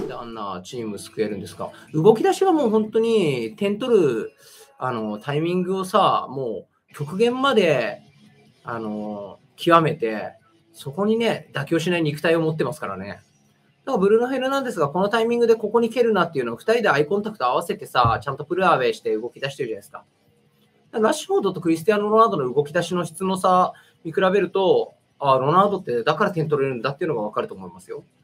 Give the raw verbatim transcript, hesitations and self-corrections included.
であんなチーム救えるんですか。動き出しはもう本当に点取るあのタイミングをさ、もう極限まであの極めて、そこにね、妥協しない肉体を持ってますからね。だからブルーノ・フェルナンデスがこのタイミングでここに蹴るなっていうのをふたりでアイコンタクト合わせてさ、ちゃんとプルアウェイして動き出してるじゃないですか。ラッシュフォードとクリスティアーノ・ロナウドの動き出しの質の差見比べると、あロナウドってだから点取れるんだっていうのが分かると思いますよ。